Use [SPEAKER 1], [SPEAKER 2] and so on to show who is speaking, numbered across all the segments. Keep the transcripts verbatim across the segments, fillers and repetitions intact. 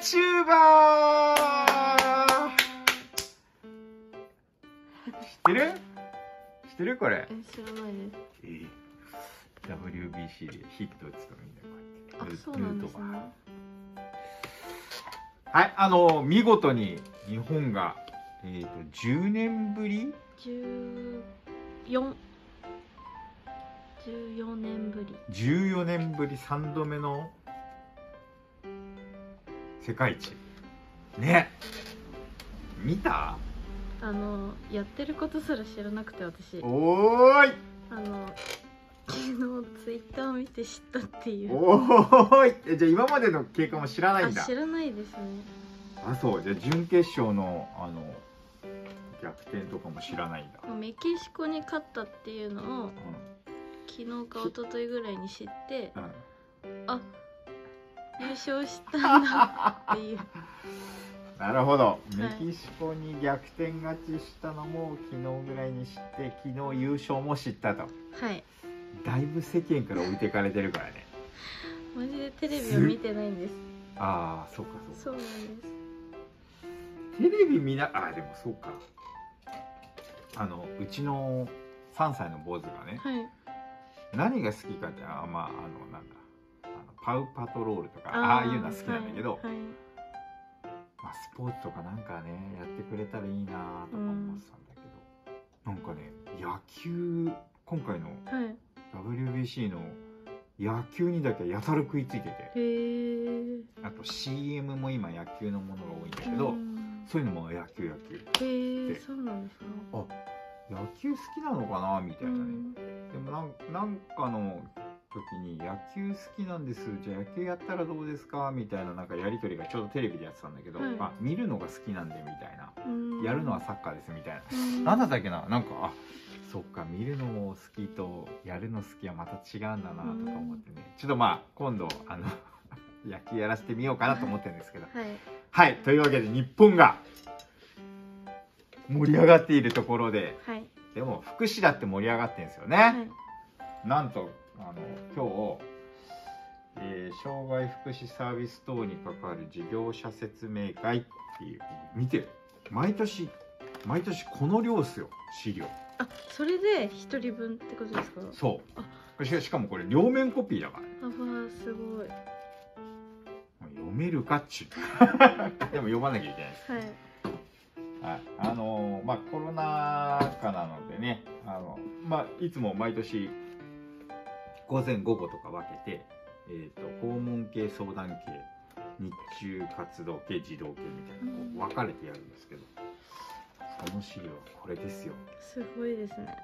[SPEAKER 1] チューバー。知ってる？知ってるこれ？
[SPEAKER 2] え、知らないです。
[SPEAKER 1] えー、ダブリュービーシー でヒット打つとみんなこうやって。
[SPEAKER 2] あ、そうなんですね。
[SPEAKER 1] はい、あの見事に日本がえっとじゅうねんぶり？
[SPEAKER 2] じゅうよん。じゅうよねんぶり。
[SPEAKER 1] じゅうよねんぶりさんどめの世界一。ね。見た？
[SPEAKER 2] あのやってることすら知らなくて私。
[SPEAKER 1] おーい。
[SPEAKER 2] あの昨日ツイッターを見て知ったっていう。
[SPEAKER 1] おーい。じゃあ今までの経過も知らないんだ。
[SPEAKER 2] あ、知らないですね。
[SPEAKER 1] あ、そう。じゃあ準決勝のあの逆転とかも知らないんだ。
[SPEAKER 2] メキシコに勝ったっていうのを、うん、昨日か一昨日ぐらいに知って、うん、あ、優勝したんだっていう。
[SPEAKER 1] なるほど、メキシコに逆転勝ちしたのも昨日ぐらいに知って、昨日優勝も知ったと。
[SPEAKER 2] はい。
[SPEAKER 1] だいぶ世間から置いていかれてるからね。
[SPEAKER 2] マジでテレビを見てないんです。
[SPEAKER 1] ああ、そうか
[SPEAKER 2] そうか。そうなんです。
[SPEAKER 1] テレビ見な、あ、でもそうか。あのうちのさんさいの坊主がね、はい、何が好きかって、あ、まああのなんだ、あのパウパトロールとかああいうのは好きなんだけど、はいはい、まあ、スポーツとかなんかねやってくれたらいいなとか思ってたんだけど、うん、なんかね野球、今回の ダブリュービーシー の野球にだけやたら食いついてて、へあと シーエム も今野球のものが多いんだけど、うん、そういうのも野球野球
[SPEAKER 2] へえ、そうなんですね。
[SPEAKER 1] あ、野球好きなのかなみたいなね、うん、でもなんなんかの時に野球好きなんです、じゃあ野球やったらどうですかみたいな、なんかやり取りがちょうどテレビでやってたんだけど、はい、あ、見るのが好きなんでみたいな、うん、やるのはサッカーですみたいな、うん、なんだったっけな、なんか、あ、そっか、見るのも好きとやるの好きはまた違うんだなとか思ってね、うん、ちょっとまあ今度あの野球やらせてみようかなと思ってるんですけど、はい、はい、というわけで日本が盛り上がっているところで、はい、でも福祉だって盛り上がってるんですよね、はい、なんとあの今日、えー、障害福祉サービス等に関わる事業者説明会っていう、見て、毎年毎年この量っすよ、資料。
[SPEAKER 2] あ、それで一人分ってことですか？
[SPEAKER 1] そう。あ、しかもこれ両面コピーだから、ね、
[SPEAKER 2] あ、わー、すごい。
[SPEAKER 1] 読めるかっちゅうでも読まなきゃいけないです、はい、はい、あのー、まあコロナ禍なのでね、あのまあいつも毎年午前午後とか分けて、えーと、訪問系、相談系、日中活動系、児童系みたいなこう分かれてやるんですけど、その資料はこれですよ。
[SPEAKER 2] すごいですね。ん？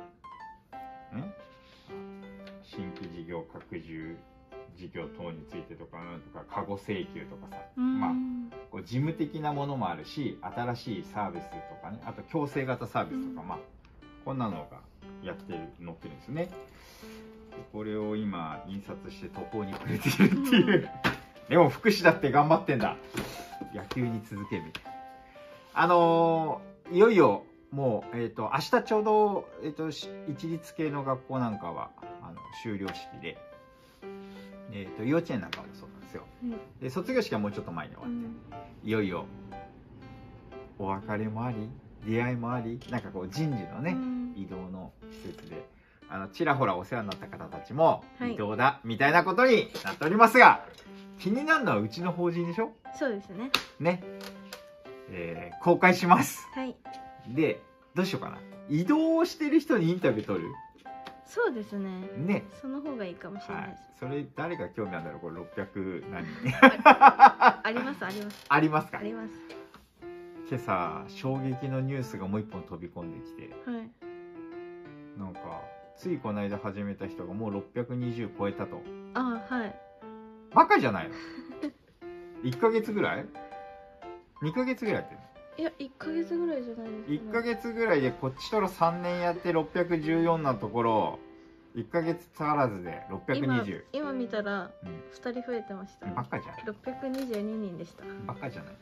[SPEAKER 1] 新規事業拡充事業等についてとか、なんとか過去請求とかさ、まあこう事務的なものもあるし、新しいサービスとかね、あと強制型サービスとか、まあこんなのがやってる、載ってるんですね。これを今印刷して途方に暮れているっていう、でも福祉だって頑張ってんだ、野球に続けみたいな。あのー、いよいよもう、えーと、明日ちょうど、えーと、一律系の学校なんかはあの終了式で、えーと、幼稚園なんかもそうなんですよ、うん、で卒業式はもうちょっと前に終わって、うん、いよいよお別れもあり出会いもあり、なんかこう人事のね、うん、移動の施設であのちらほらお世話になった方たちも移動だ、はい、みたいなことになっておりますが、気になるのはうちの法人でしょ。
[SPEAKER 2] そうですね。
[SPEAKER 1] ね、えー、公開します。
[SPEAKER 2] はい。で
[SPEAKER 1] どうしようかな、移動してる人にインタビュー取る。
[SPEAKER 2] そうですね。
[SPEAKER 1] ね、
[SPEAKER 2] その方がいいかもしれないです。
[SPEAKER 1] はい、それ誰が興味あるんだろう、これろっぴゃく何人
[SPEAKER 2] ありますあります。
[SPEAKER 1] ありますか。
[SPEAKER 2] あります。
[SPEAKER 1] 今朝衝撃のニュースがもう一本飛び込んできて、はい、なんかついこの間始めた人がもうろっぴゃくにじゅう超えたと。
[SPEAKER 2] あ、はい。
[SPEAKER 1] バカじゃないの。いっかげつぐらい ?に ヶ月ぐらいやってるの。
[SPEAKER 2] いや、いっかげつぐらいじゃないですか、ね、
[SPEAKER 1] いっかげつぐらいでこっちとらさんねんやってろっぴゃくじゅうよんなところ、いっかげつ足らずでろっぴゃくにじゅう。
[SPEAKER 2] 今、今見たらふたり増えてました、
[SPEAKER 1] うん、バカじゃん。
[SPEAKER 2] ろっぴゃくにじゅうににんでした。
[SPEAKER 1] バカじゃない。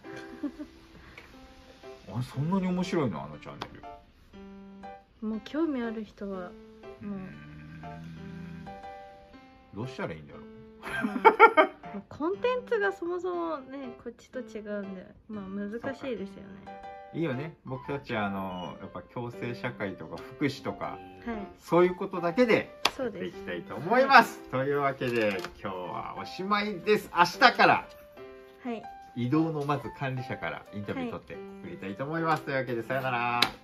[SPEAKER 1] あ、そんなに面白いのあのチャンネ
[SPEAKER 2] ル。もう興味ある人はもう、
[SPEAKER 1] うーん、どうしたらいいんだろう。
[SPEAKER 2] コンテンツがそもそもねこっちと違うんで、まあ難しいですよね。
[SPEAKER 1] いいよね、僕たちはあのやっぱ共生社会とか福祉とか、はい、
[SPEAKER 2] そ
[SPEAKER 1] ういうことだけでやっていきたいと思います。というわけで今日はおしまいです。明日から移動のまず管理者からインタビュー取ってくりたいと思います。というわけでさよなら。